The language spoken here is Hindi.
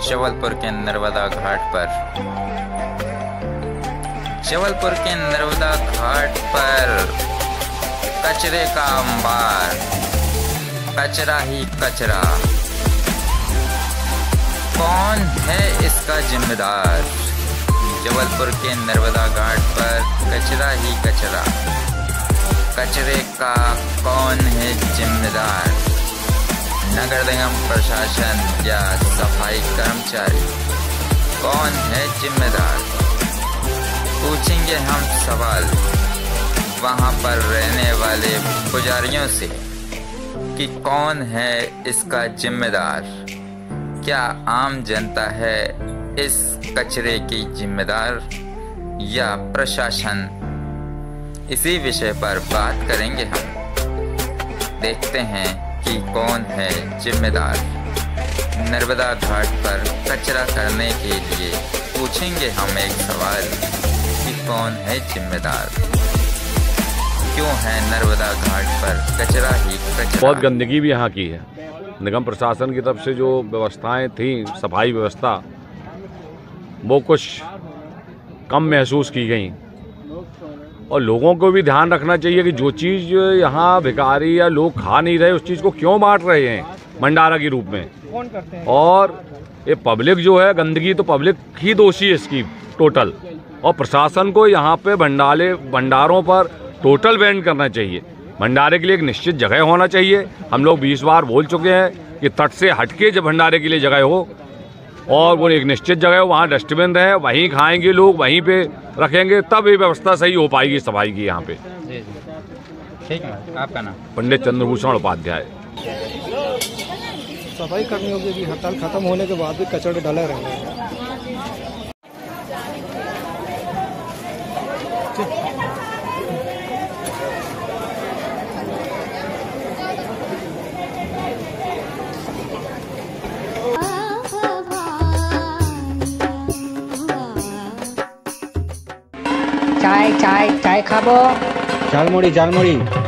जबलपुर के नर्मदा घाट पर। जबलपुर के नर्मदा घाट पर कचरे का अंबार, कचरा ही कचरा। कौन है इसका जिम्मेदार? जबलपुर के नर्मदा घाट पर कचरा ही कचरा। कचरे का कौन है जिम्मेदार? नगर निगम प्रशासन या सफाई कर्मचारी? कौन है जिम्मेदार? पूछेंगे हम सवाल वहां पर रहने वाले पुजारियों से कि कौन है इसका जिम्मेदार। क्या आम जनता है इस कचरे की जिम्मेदार या प्रशासन? इसी विषय पर बात करेंगे हम। देखते हैं कि कौन है जिम्मेदार। नर्मदा घाट पर कचरा करने के लिए पूछेंगे हम एक सवाल कि कौन है जिम्मेदार। क्यों है नर्मदा घाट पर कचरा ही कचरा? बहुत गंदगी भी यहाँ की है। निगम प्रशासन की तरफ से जो व्यवस्थाएं थी, सफाई व्यवस्था, वो कुछ कम महसूस की गई। और लोगों को भी ध्यान रखना चाहिए कि जो चीज़ यहाँ भिखारी या लोग खा नहीं रहे, उस चीज़ को क्यों बांट रहे हैं भंडारा के रूप में। कौन करते हैं? और ये पब्लिक जो है, गंदगी तो पब्लिक ही दोषी है इसकी टोटल। और प्रशासन को यहाँ पे भंडारों पर टोटल बैन करना चाहिए। भंडारे के लिए एक निश्चित जगह होना चाहिए। हम लोग 20 बार बोल चुके हैं कि तट से हटके जब भंडारे के लिए जगह हो और वो एक निश्चित जगह हो, वहाँ डस्टबिन रहे, वहीं खाएंगे लोग, वहीं पे रखेंगे, तब ये व्यवस्था सही हो पाएगी सफाई की यहाँ पे। जी जी, ठीक है। आपका नाम? पंडित चंद्रभूषण उपाध्याय। सफाई कर्मियों की भी हड़ताल खत्म होने के बाद भी कचरे डले रहे हैं। चाय चाय चाय खाबो? झालमुड़ी झालमुड़ी।